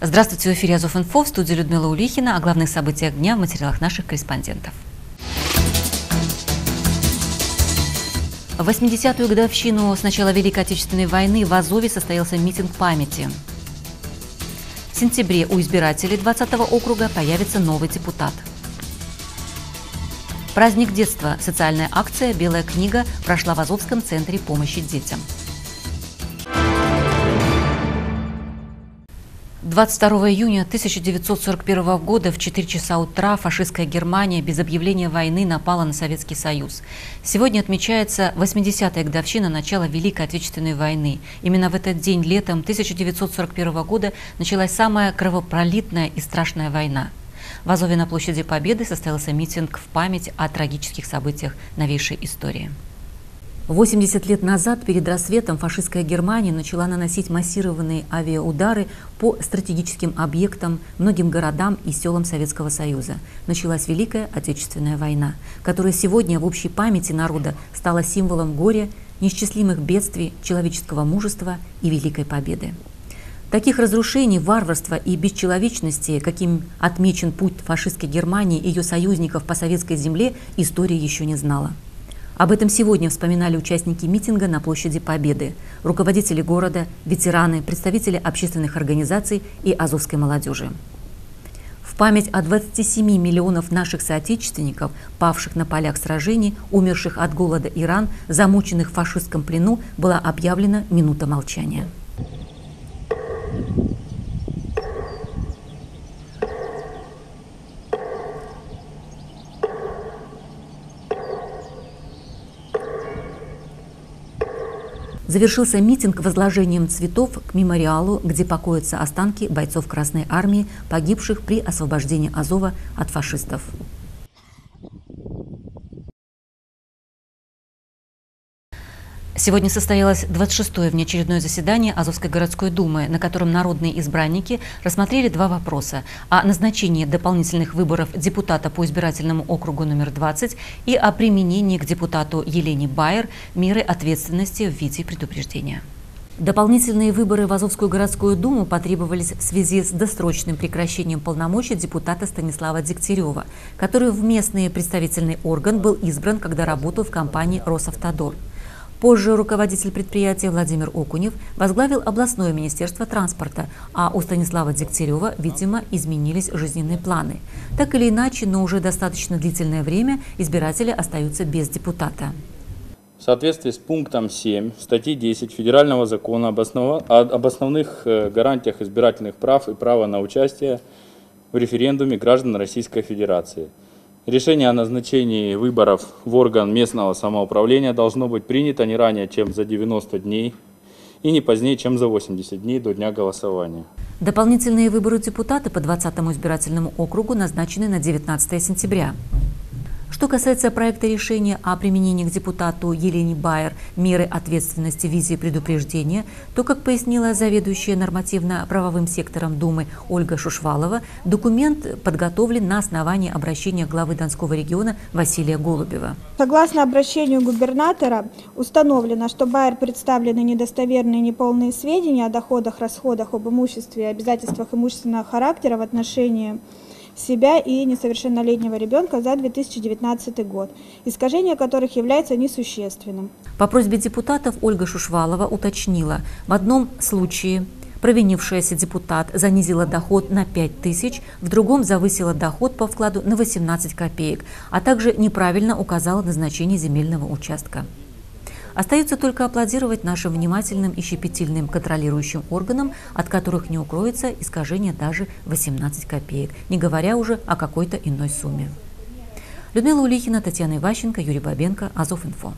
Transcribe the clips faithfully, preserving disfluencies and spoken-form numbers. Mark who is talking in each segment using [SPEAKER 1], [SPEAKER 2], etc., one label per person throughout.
[SPEAKER 1] Здравствуйте, в эфире Азов.Инфо, в студии Людмила Улихина, о главных событиях дня в материалах наших корреспондентов. В восьмидесятую годовщину с начала Великой Отечественной войны в Азове состоялся митинг памяти. В сентябре у избирателей двадцатого округа появится новый депутат. Праздник детства. Социальная акция «Белая книга» прошла в Азовском центре помощи детям. двадцать второго июня тысяча девятьсот сорок первого года в четыре часа утра фашистская Германия без объявления войны напала на Советский Союз. Сегодня отмечается восьмидесятая годовщина начала Великой Отечественной войны. Именно в этот день летом тысяча девятьсот сорок первого года началась самая кровопролитная и страшная война. В Азове на площади Победы состоялся митинг в память о трагических событиях новейшей истории. восемьдесят лет назад, перед рассветом, фашистская Германия начала наносить массированные авиаудары по стратегическим объектам, многим городам и селам Советского Союза. Началась Великая Отечественная война, которая сегодня в общей памяти народа стала символом горя, неисчислимых бедствий, человеческого мужества и великой победы. Таких разрушений, варварства и бесчеловечности, каким отмечен путь фашистской Германии и ее союзников по советской земле, история еще не знала. Об этом сегодня вспоминали участники митинга на площади Победы, руководители города, ветераны, представители общественных организаций и азовской молодежи. В память о двадцати семи миллионов наших соотечественников, павших на полях сражений, умерших от голода и ран, замученных в фашистском плену, была объявлена минута молчания. Завершился митинг возложением цветов к мемориалу, где покоятся останки бойцов Красной Армии, погибших при освобождении Азова от фашистов. Сегодня состоялось двадцать шестое внеочередное заседание Азовской городской думы, на котором народные избранники рассмотрели два вопроса о назначении дополнительных выборов депутата по избирательному округу номер двадцать и о применении к депутату Елене Байер меры ответственности в виде предупреждения. Дополнительные выборы в Азовскую городскую думу потребовались в связи с досрочным прекращением полномочий депутата Станислава Дегтярева, который в местный представительный орган был избран, когда работал в компании «Росавтодор». Позже руководитель предприятия Владимир Окунев возглавил областное министерство транспорта, а у Станислава Дегтярева, видимо, изменились жизненные планы. Так или иначе, но уже достаточно длительное время избиратели остаются без депутата.
[SPEAKER 2] В соответствии с пунктом семь статьи десять Федерального закона об, основ... об основных гарантиях избирательных прав и права на участие в референдуме граждан Российской Федерации, решение о назначении выборов в орган местного самоуправления должно быть принято не ранее, чем за девяносто дней и не позднее, чем за восемьдесят дней до дня голосования.
[SPEAKER 1] Дополнительные выборы депутата по двадцатому избирательному округу назначены на девятнадцатое сентября. Что касается проекта решения о применении к депутату Елене Байер меры ответственности в виде предупреждения, то, как пояснила заведующая нормативно-правовым сектором Думы Ольга Шушвалова, документ подготовлен на основании обращения главы Донского региона Василия Голубева.
[SPEAKER 3] Согласно обращению губернатора, установлено, что Байер представлены недостоверные и неполные сведения о доходах, расходах, об имуществе и обязательствах имущественного характера в отношении себя и несовершеннолетнего ребенка за две тысячи девятнадцатый год, искажение которых является несущественным.
[SPEAKER 1] По просьбе депутатов Ольга Шушвалова уточнила, в одном случае провинившаяся депутат занизила доход на пять тысяч, в другом завысила доход по вкладу на восемнадцать копеек, а также неправильно указала назначение земельного участка. Остается только аплодировать нашим внимательным и щепетильным контролирующим органам, от которых не укроется искажение даже восемнадцать копеек, не говоря уже о какой-то иной сумме. Людмила Улихина, Татьяна Иващенко, Юрий Бабенко, Азов.Инфо.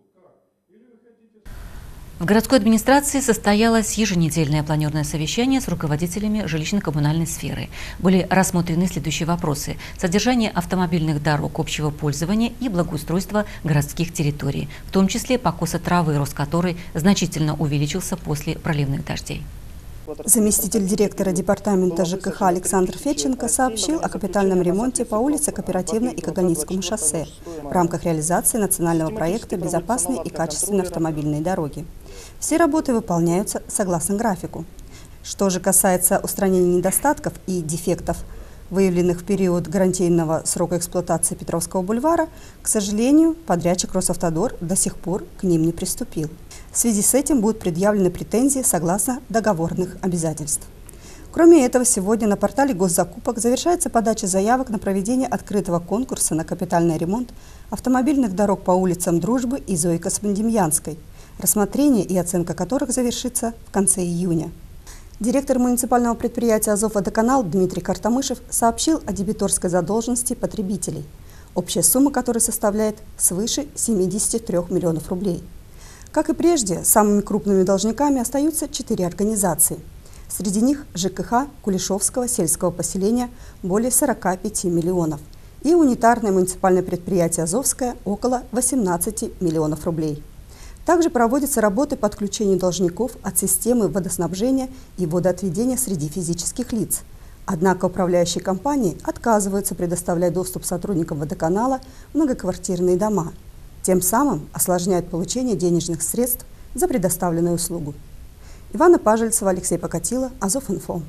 [SPEAKER 1] В городской администрации состоялось еженедельное планерное совещание с руководителями жилищно-коммунальной сферы. Были рассмотрены следующие вопросы: содержание автомобильных дорог общего пользования и благоустройство городских территорий, в том числе покоса травы, рост которой значительно увеличился после проливных дождей.
[SPEAKER 4] Заместитель директора департамента ЖКХ Александр Федченко сообщил о капитальном ремонте по улице Кооперативной и Кагальницкому шоссе в рамках реализации национального проекта «Безопасные и качественные автомобильные дороги». Все работы выполняются согласно графику. Что же касается устранения недостатков и дефектов, выявленных в период гарантийного срока эксплуатации Петровского бульвара, к сожалению, подрядчик Росавтодор до сих пор к ним не приступил. В связи с этим будут предъявлены претензии согласно договорных обязательств. Кроме этого, сегодня на портале госзакупок завершается подача заявок на проведение открытого конкурса на капитальный ремонт автомобильных дорог по улицам Дружбы и Зои Космодемьянской, рассмотрение и оценка которых завершится в конце июня. Директор муниципального предприятия «Азовводоканал» Дмитрий Картамышев сообщил о дебиторской задолженности потребителей, общая сумма которой составляет свыше семидесяти трёх миллионов рублей. Как и прежде, самыми крупными должниками остаются четыре организации. Среди них ЖКХ Кулешовского сельского поселения более сорока пяти миллионов и унитарное муниципальное предприятие «Азовское» около восемнадцати миллионов рублей. Также проводятся работы по отключению должников от системы водоснабжения и водоотведения среди физических лиц. Однако управляющие компании отказываются предоставлять доступ сотрудникам водоканала в многоквартирные дома. Тем самым осложняют получение денежных средств за предоставленную услугу. Ивана Пажельцева, Алексей Покатило, Азов.Инфо.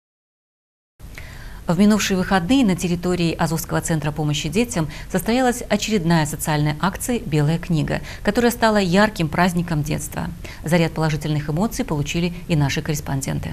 [SPEAKER 1] В минувшие выходные на территории Азовского центра помощи детям состоялась очередная социальная акция «Белая книга», которая стала ярким праздником детства. Заряд положительных эмоций получили и наши корреспонденты.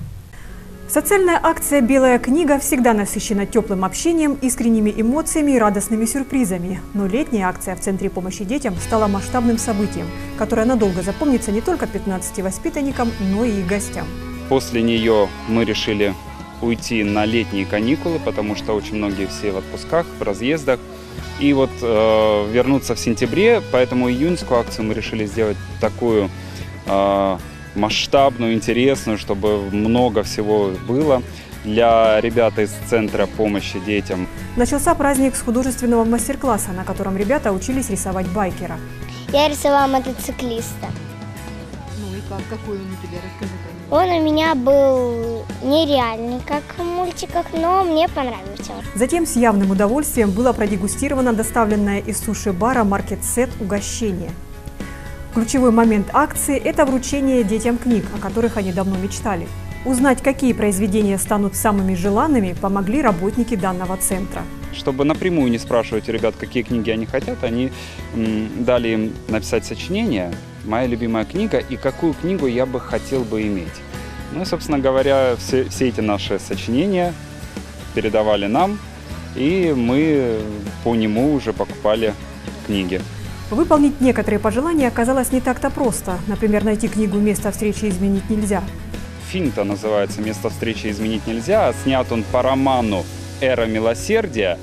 [SPEAKER 5] Социальная акция «Белая книга» всегда насыщена теплым общением, искренними эмоциями и радостными сюрпризами. Но летняя акция в Центре помощи детям стала масштабным событием, которое надолго запомнится не только пятнадцати воспитанникам, но и их гостям.
[SPEAKER 6] После нее мы решили уйти на летние каникулы, потому что очень многие все в отпусках, в разъездах. И вот э, вернуться в сентябре, поэтому июньскую акцию мы решили сделать такую э, масштабную, интересную, чтобы много всего было для ребят из Центра помощи детям.
[SPEAKER 5] Начался праздник с художественного мастер-класса, на котором ребята учились рисовать байкера.
[SPEAKER 7] Я рисовала мотоциклиста.
[SPEAKER 8] Ну и как? Какой он у тебя? Расскажи про него.
[SPEAKER 7] Он у меня был нереальный, как в мультиках, но мне понравился.
[SPEAKER 5] Затем с явным удовольствием было продегустировано доставленное из суши-бара «Маркет-сет» угощение. Ключевой момент акции – это вручение детям книг, о которых они давно мечтали. Узнать, какие произведения станут самыми желанными, помогли работники данного центра.
[SPEAKER 6] Чтобы напрямую не спрашивать у ребят, какие книги они хотят, они м, дали им написать сочинение «Моя любимая книга» и какую книгу я бы хотел бы иметь. Ну и, собственно говоря, все, все эти наши сочинения передавали нам, и мы по нему уже покупали книги.
[SPEAKER 5] Выполнить некоторые пожелания оказалось не так-то просто. Например, найти книгу «Место встречи изменить нельзя».
[SPEAKER 6] Фильм-то называется «Место встречи изменить нельзя», а снят он по роману «Эра милосердия».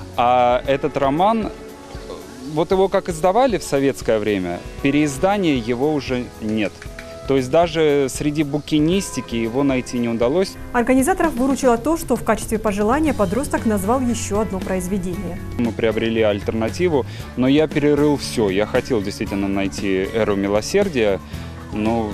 [SPEAKER 6] А этот роман, вот его как издавали в советское время, переиздания его уже нет. То есть даже среди букинистики его найти не удалось.
[SPEAKER 5] Организаторов выручило то, что в качестве пожелания подросток назвал еще одно произведение.
[SPEAKER 6] Мы приобрели альтернативу, но я перерыл все. Я хотел действительно найти «Эру милосердия», но,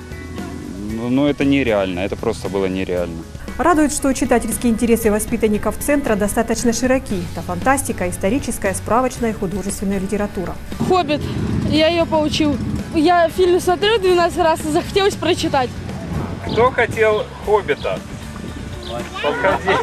[SPEAKER 6] но это нереально, это просто было нереально.
[SPEAKER 5] Радует, что читательские интересы воспитанников центра достаточно широки. Это фантастика, историческая, справочная и художественная литература.
[SPEAKER 9] «Хоббит». Я ее получил. Я фильм смотрю двенадцать раз и захотелось прочитать.
[SPEAKER 6] Кто хотел «Хоббита»? Подходи.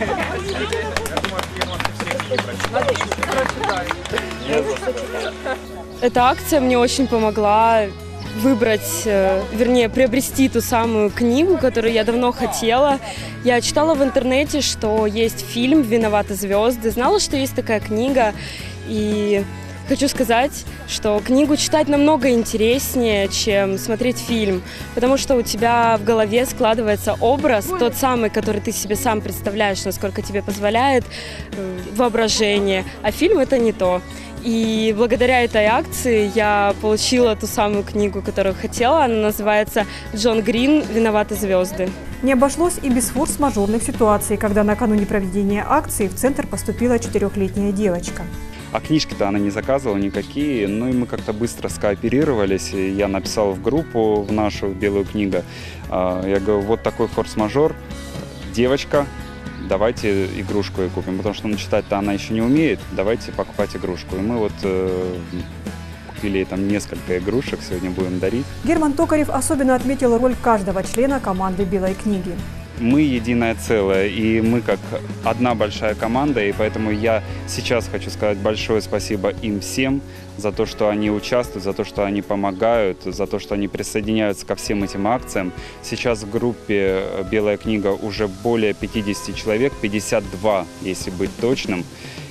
[SPEAKER 9] Эта акция мне очень помогла выбрать, вернее, приобрести ту самую книгу, которую я давно хотела. Я читала в интернете, что есть фильм «Виноваты звезды», знала, что есть такая книга, и хочу сказать, что книгу читать намного интереснее, чем смотреть фильм, потому что у тебя в голове складывается образ, тот самый, который ты себе сам представляешь, насколько тебе позволяет воображение, а фильм – это не то. И благодаря этой акции я получила ту самую книгу, которую хотела. Она называется «Джон Грин. Виноваты звезды».
[SPEAKER 5] Не обошлось и без форс-мажорных ситуаций, когда накануне проведения акции в центр поступила четырехлетняя девочка.
[SPEAKER 6] А книжки-то она не заказывала никакие, ну и мы как-то быстро скооперировались, и я написал в группу, в нашу «Белую книгу», я говорю, вот такой форс-мажор, девочка, давайте игрушку ей купим, потому что ну, читать-то она еще не умеет, давайте покупать игрушку. И мы вот э, купили там несколько игрушек, сегодня будем дарить.
[SPEAKER 5] Герман Токарев особенно отметил роль каждого члена команды «Белой книги».
[SPEAKER 6] Мы единое целое, и мы как одна большая команда, и поэтому я сейчас хочу сказать большое спасибо им всем за то, что они участвуют, за то, что они помогают, за то, что они присоединяются ко всем этим акциям. Сейчас в группе «Белая книга» уже более пятидесяти человек, пятьдесят два, если быть точным.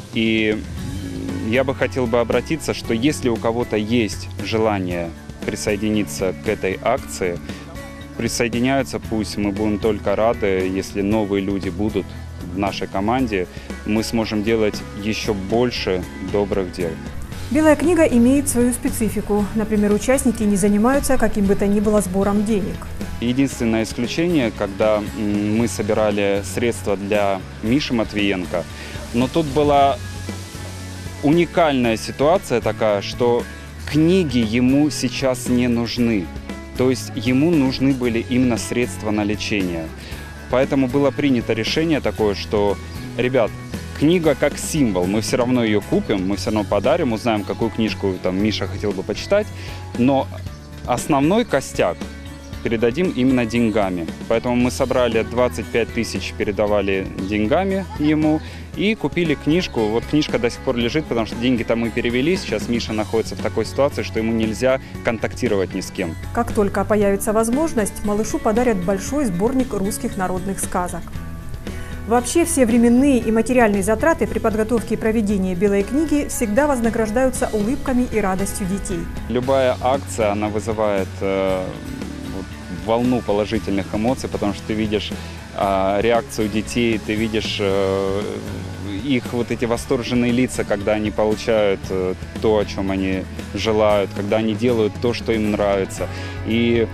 [SPEAKER 6] И я бы хотел бы обратиться, что если у кого-то есть желание присоединиться к этой акции, присоединяются, пусть, мы будем только рады, если новые люди будут в нашей команде, мы сможем делать еще больше добрых дел.
[SPEAKER 5] «Белая книга» имеет свою специфику. Например, участники не занимаются каким бы то ни было сбором денег.
[SPEAKER 6] Единственное исключение, когда мы собирали средства для Миши Матвиенко, но тут была уникальная ситуация такая, что книги ему сейчас не нужны. То есть ему нужны были именно средства на лечение. Поэтому было принято решение такое, что, ребят, книга как символ, мы все равно ее купим, мы все равно подарим, узнаем, какую книжку там Миша хотел бы почитать, но основной костяк передадим именно деньгами. Поэтому мы собрали двадцать пять тысяч, передавали деньгами ему и купили книжку. Вот книжка до сих пор лежит, потому что деньги там мы перевели. Сейчас Миша находится в такой ситуации, что ему нельзя контактировать ни с кем.
[SPEAKER 5] Как только появится возможность, малышу подарят большой сборник русских народных сказок. Вообще, все временные и материальные затраты при подготовке и проведении «Белой книги» всегда вознаграждаются улыбками и радостью детей.
[SPEAKER 6] Любая акция, она вызывает э, вот, волну положительных эмоций, потому что ты видишь э, реакцию детей, ты видишь э, их вот эти восторженные лица, когда они получают э, то, о чем они желают, когда они делают то, что им нравится. И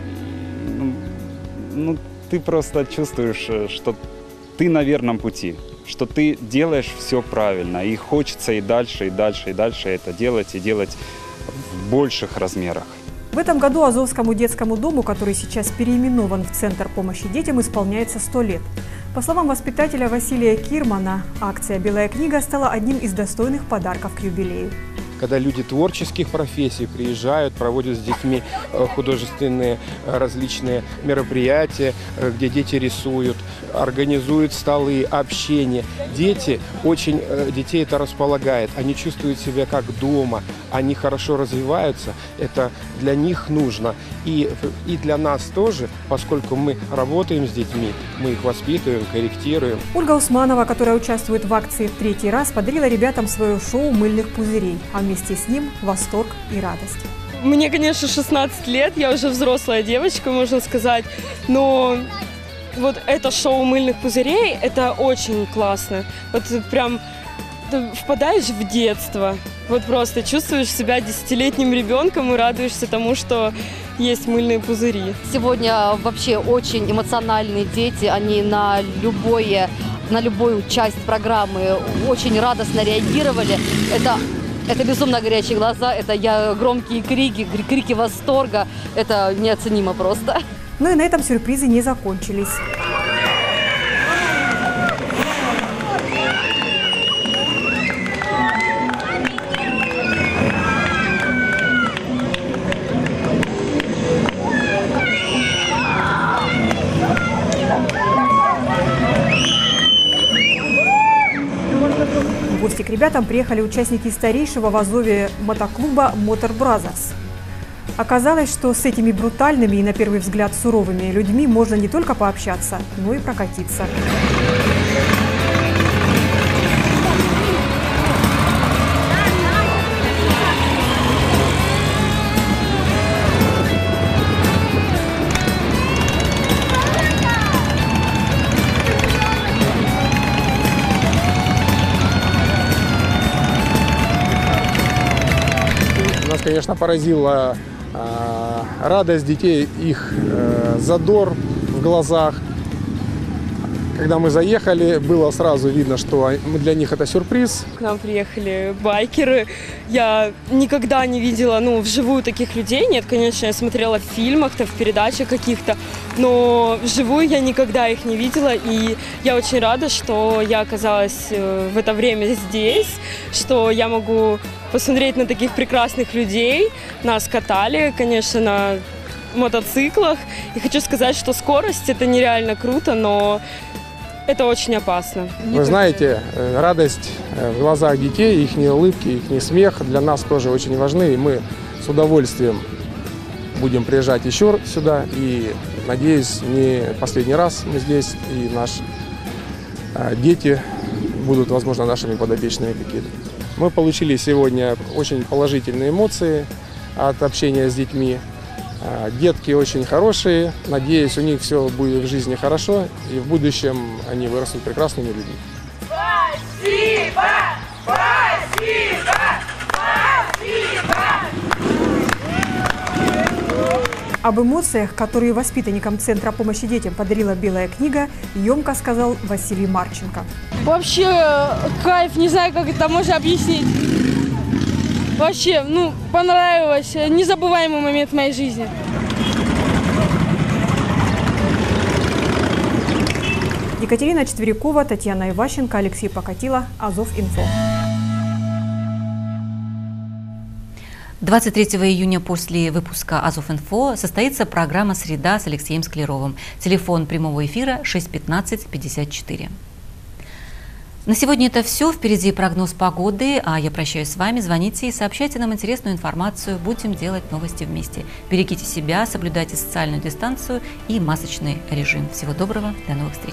[SPEAKER 6] ну, ну, ты просто чувствуешь, что ты на верном пути, что ты делаешь все правильно, и хочется и дальше, и дальше, и дальше это делать, и делать в больших размерах.
[SPEAKER 5] В этом году Азовскому детскому дому, который сейчас переименован в Центр помощи детям, исполняется сто лет. По словам воспитателя Василия Кирмана, акция «Белая книга» стала одним из достойных подарков к юбилею.
[SPEAKER 10] Когда люди творческих профессий приезжают, проводят с детьми художественные различные мероприятия, где дети рисуют, организуют столы, общение. Дети, очень детей это располагает, они чувствуют себя как дома, они хорошо развиваются, это для них нужно. И, и для нас тоже, поскольку мы работаем с детьми, мы их воспитываем, корректируем.
[SPEAKER 5] Ольга Усманова, которая участвует в акции в третий раз, подарила ребятам свое шоу мыльных пузырей, а вместе с ним восторг и радость.
[SPEAKER 9] Мне, конечно, шестнадцать лет, я уже взрослая девочка, можно сказать, но вот это шоу мыльных пузырей, это очень классно. Вот прям ты впадаешь в детство, вот просто чувствуешь себя десятилетним ребенком и радуешься тому, что есть мыльные пузыри.
[SPEAKER 11] Сегодня вообще очень эмоциональные дети, они на любое, на любую часть программы очень радостно реагировали. Это Это безумно горячие глаза, это я, громкие крики, крики восторга. Это неоценимо просто.
[SPEAKER 5] Ну и на этом сюрпризы не закончились. В гости к ребятам приехали участники старейшего в Азове мотоклуба «Мотор Бразерс». Оказалось, что с этими брутальными и, на первый взгляд, суровыми людьми можно не только пообщаться, но и прокатиться.
[SPEAKER 10] Нас, конечно, поразила э, радость детей, их э, задор в глазах. Когда мы заехали, было сразу видно, что для них это сюрприз.
[SPEAKER 9] К нам приехали байкеры. Я никогда не видела, ну, вживую таких людей. Нет, конечно, я смотрела в фильмах-то, в передачах каких-то, но вживую я никогда их не видела. И я очень рада, что я оказалась в это время здесь, что я могу посмотреть на таких прекрасных людей. Нас катали, конечно, на мотоциклах. И хочу сказать, что скорость – это нереально круто, но это очень опасно.
[SPEAKER 10] Вы знаете, радость в глазах детей, их улыбки, их смех для нас тоже очень важны. И мы с удовольствием будем приезжать еще сюда. И, надеюсь, не последний раз мы здесь. И наши дети будут, возможно, нашими подопечными какие-то. Мы получили сегодня очень положительные эмоции от общения с детьми. Детки очень хорошие, надеюсь, у них все будет в жизни хорошо, и в будущем они вырастут прекрасными людьми.
[SPEAKER 12] Спасибо! Спасибо! Спасибо!
[SPEAKER 5] Об эмоциях, которые воспитанникам Центра помощи детям подарила «Белая книга», емко сказал Василий Марченко.
[SPEAKER 13] Вообще кайф, не знаю, как это можно объяснить. Вообще, ну, понравилось. Незабываемый момент в моей жизни.
[SPEAKER 5] Екатерина Четверякова, Татьяна Иващенко, Алексей Покатило, Азов.Инфо.
[SPEAKER 1] двадцать третьего июня после выпуска Азов.Инфо состоится программа «Среда» с Алексеем Склеровым. Телефон прямого эфира шесть пятнадцать пятьдесят четыре. На сегодня это все. Впереди прогноз погоды, а я прощаюсь с вами. Звоните и сообщайте нам интересную информацию. Будем делать новости вместе. Берегите себя, соблюдайте социальную дистанцию и масочный режим. Всего доброго, до новых встреч.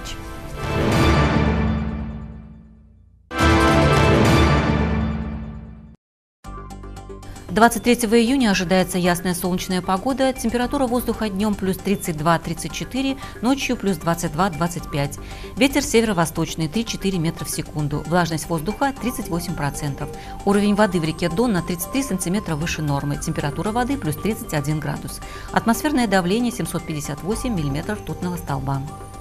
[SPEAKER 1] двадцать третьего июня ожидается ясная солнечная погода. Температура воздуха днем плюс тридцать два — тридцать четыре, ночью плюс двадцать два — двадцать пять. Ветер северо-восточный три-четыре метра в секунду. Влажность воздуха тридцать восемь процентов. Уровень воды в реке Дон на тридцать три сантиметра выше нормы. Температура воды плюс тридцать один градус. Атмосферное давление семьсот пятьдесят восемь миллиметров ртутного столба.